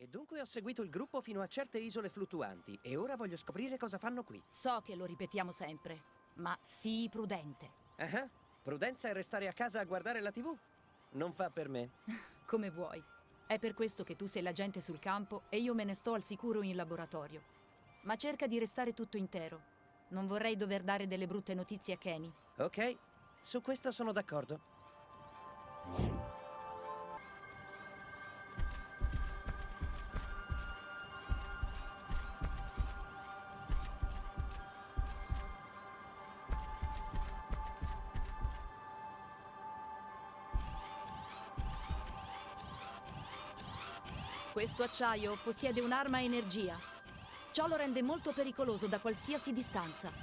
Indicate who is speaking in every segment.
Speaker 1: E dunque ho seguito il gruppo fino a certe isole fluttuanti e ora voglio scoprire cosa fanno qui.
Speaker 2: So che lo ripetiamo sempre, ma sii prudente.
Speaker 1: Ah, prudenza è restare a casa a guardare la TV? Non fa per me.
Speaker 2: Come vuoi. È per questo che tu sei l'agente sul campo e io me ne sto al sicuro in laboratorio. Ma cerca di restare tutto intero. Non vorrei dover dare delle brutte notizie a Kenny.
Speaker 1: Ok, su questo sono d'accordo.
Speaker 2: Questo acciaio possiede un'arma a energia. Ciò lo rende molto pericoloso da qualsiasi distanza.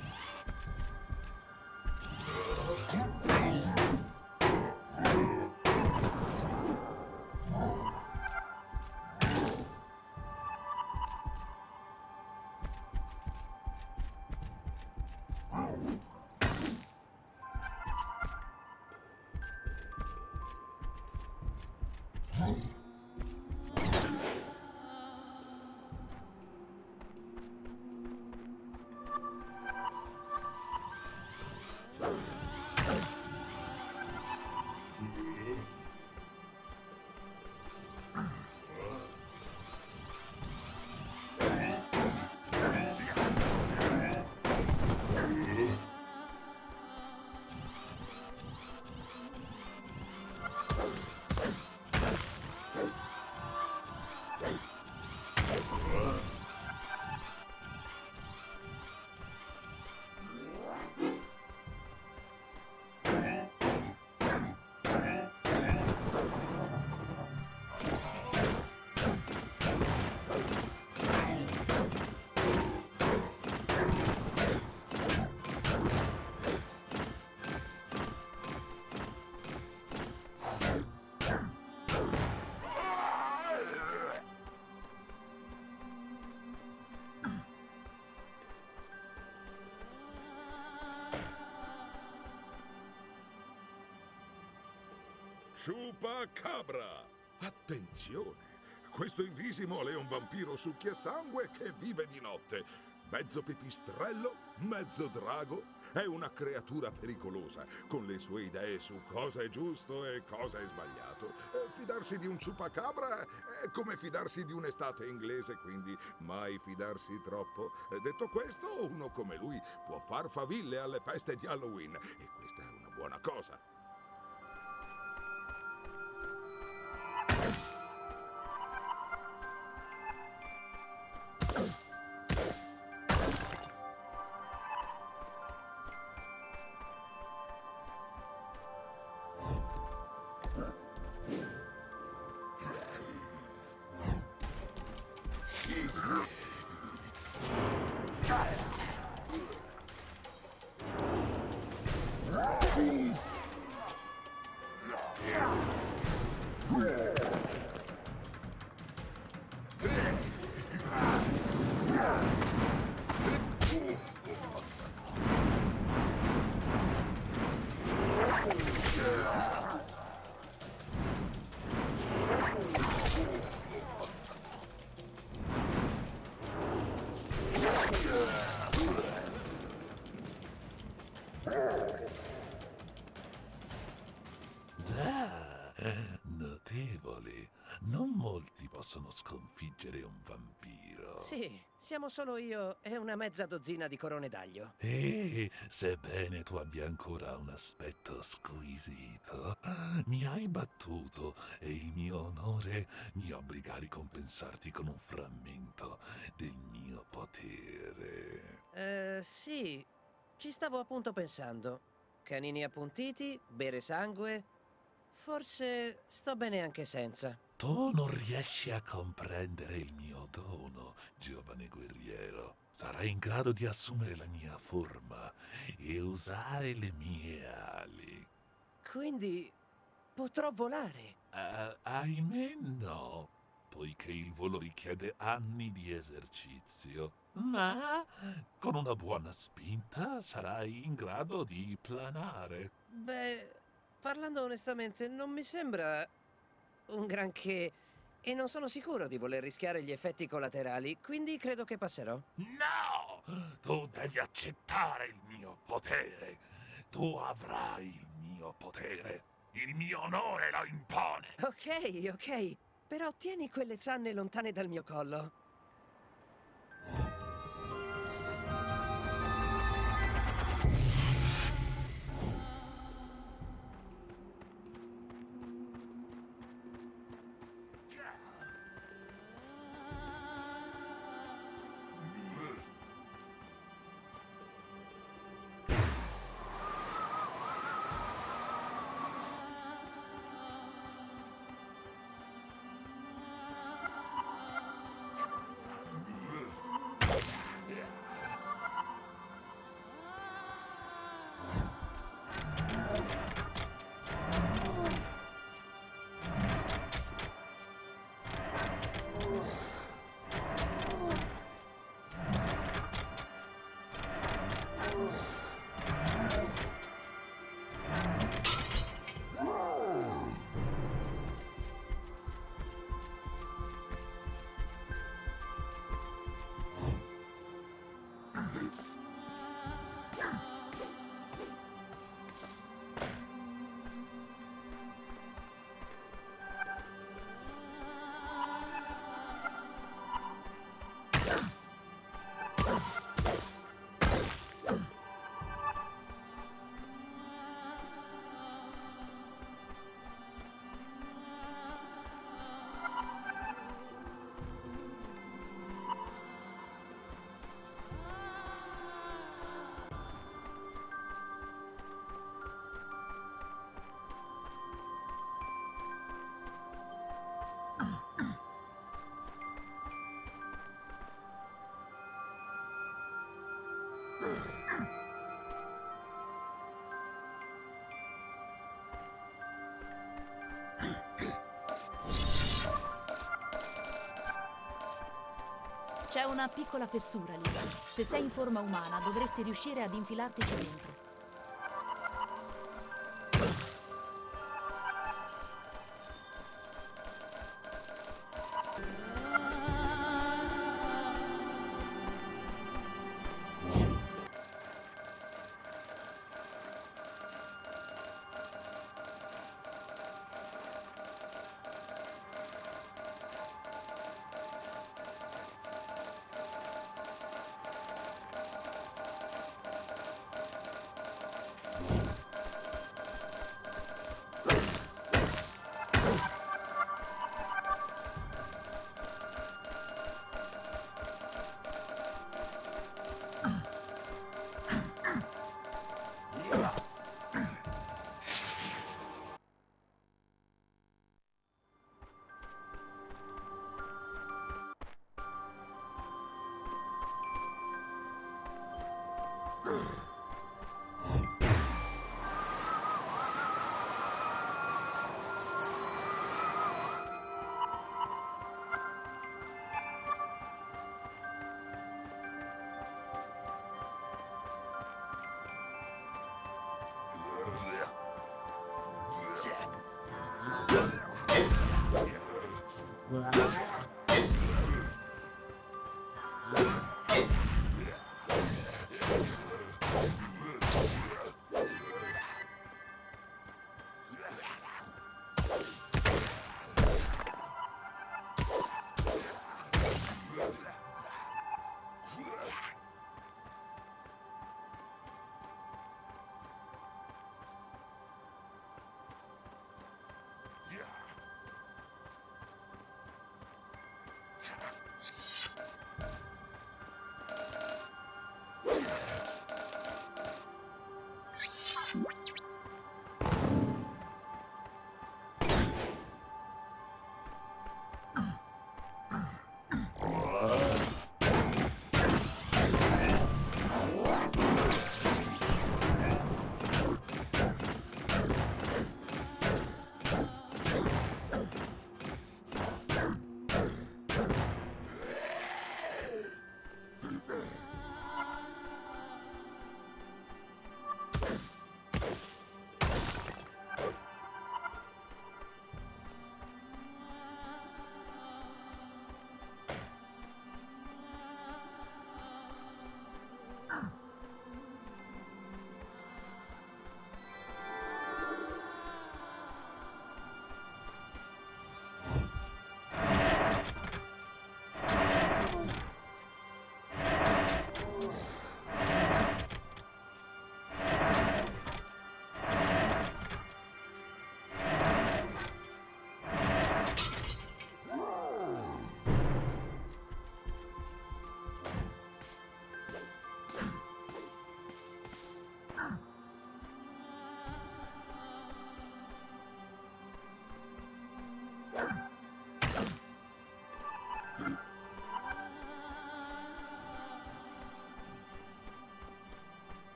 Speaker 3: Chupacabra! Attenzione! Questo Invisimol è un vampiro succhiasangue che vive di notte. Mezzo pipistrello, mezzo drago. È una creatura pericolosa, con le sue idee su cosa è giusto e cosa è sbagliato. Fidarsi di un Chupacabra è come fidarsi di un'estate inglese, quindi mai fidarsi troppo. Detto questo, uno come lui può far faville alle feste di Halloween, e questa è una buona cosa.
Speaker 4: Notevole. Non molti possono sconfiggere un vampiro.
Speaker 1: Sì, siamo solo io e una mezza dozzina di corone d'aglio.
Speaker 4: E sebbene tu abbia ancora un aspetto squisito, mi hai battuto e il mio onore mi obbliga a ricompensarti con un frammento del mio potere.
Speaker 1: Sì, ci stavo appunto pensando. Canini appuntiti, bere sangue. Forse sto bene anche senza.
Speaker 4: Tu non riesci a comprendere il mio dono, giovane guerriero. Sarai in grado di assumere la mia forma e usare le mie ali.
Speaker 1: Quindi potrò volare.
Speaker 4: Ahimè no, poiché il volo richiede anni di esercizio. Ma con una buona spinta sarai in grado di planare.
Speaker 1: Beh, parlando onestamente, non mi sembra un granché E non sono sicuro di voler rischiare gli effetti collaterali, quindi credo che passerò.
Speaker 4: No! Tu devi accettare il mio potere. Tu avrai il mio potere. Il mio onore lo impone.
Speaker 1: Ok, ok. Però tieni quelle zanne lontane dal mio collo.
Speaker 2: C'è una piccola fessura lì. Se sei in forma umana, dovresti riuscire ad infilartici dentro.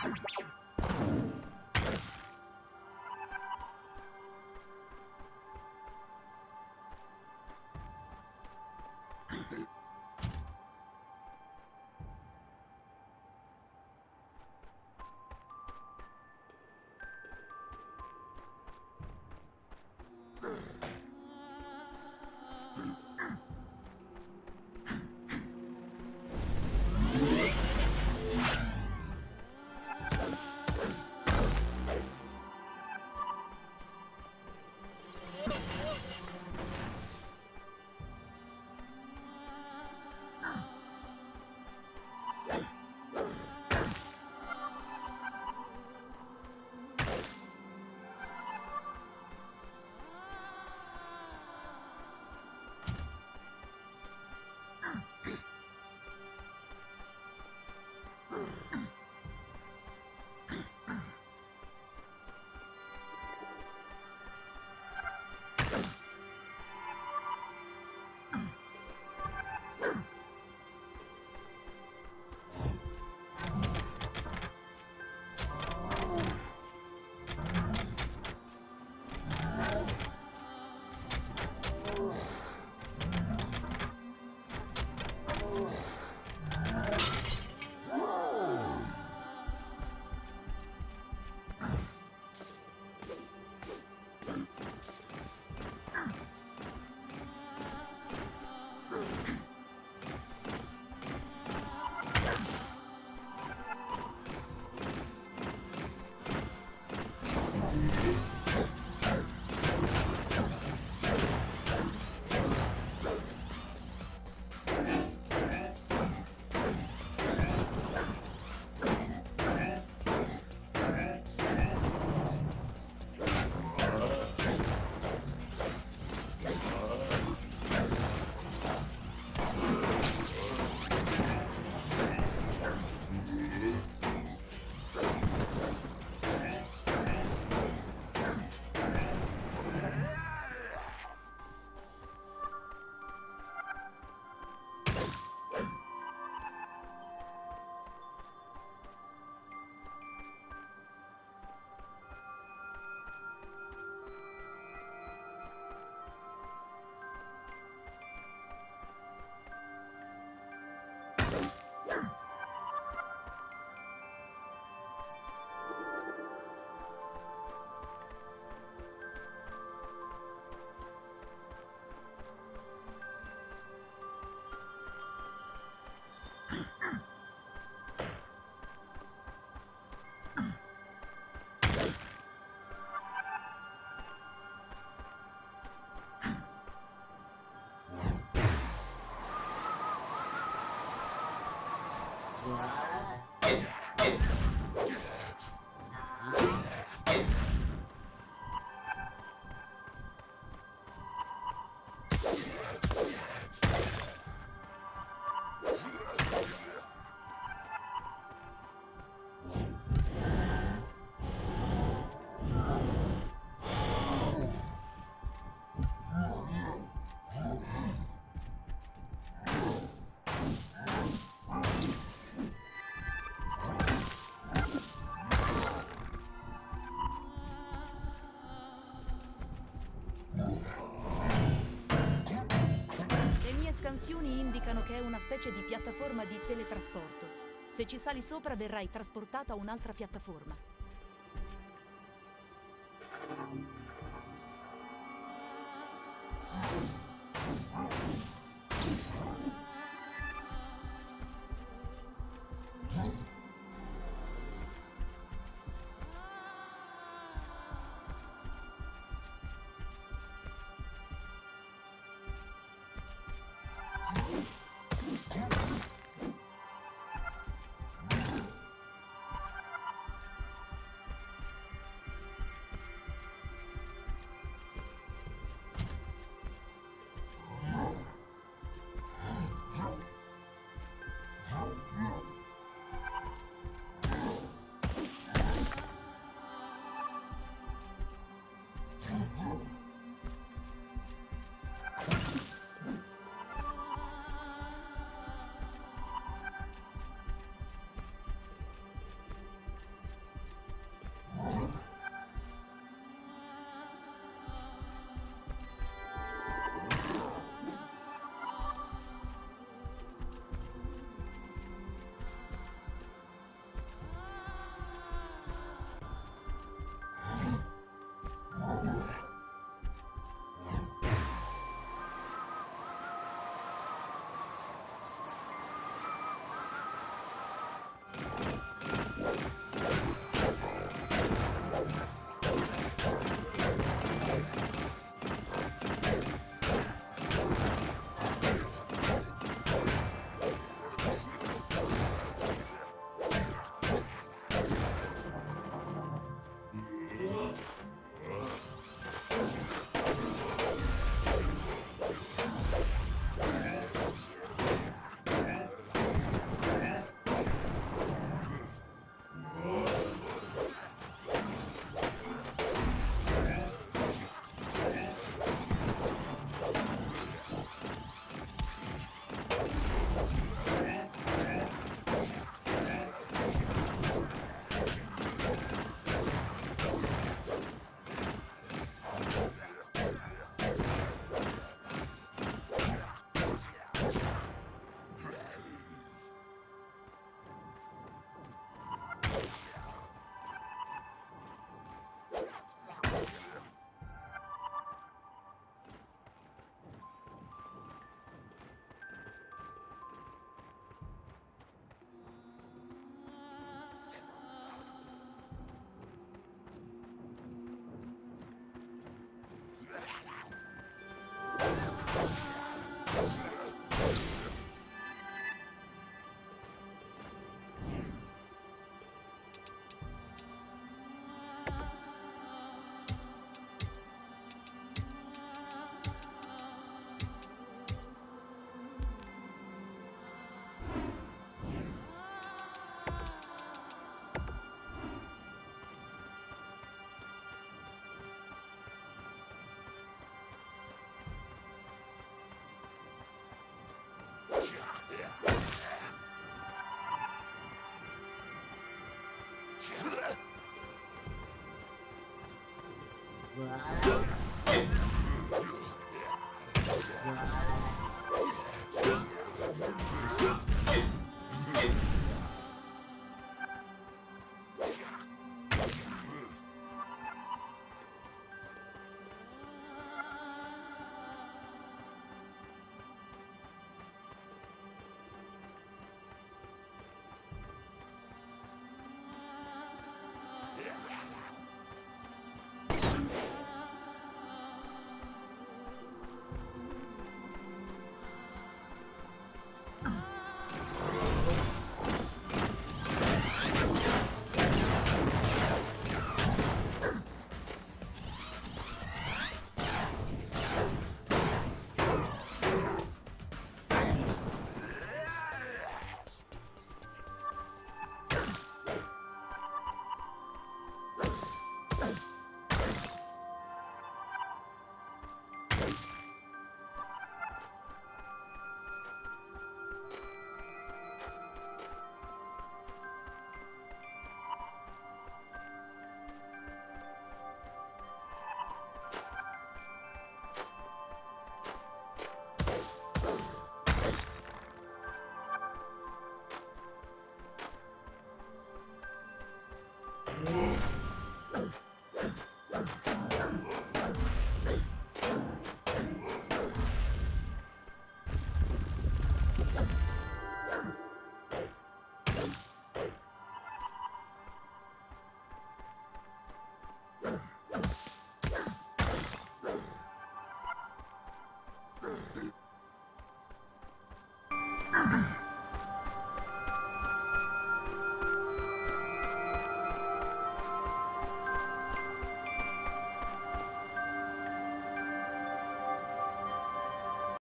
Speaker 2: Scansioni indicano che è una specie di piattaforma di teletrasporto. Se ci sali sopra verrai trasportato a un'altra piattaforma.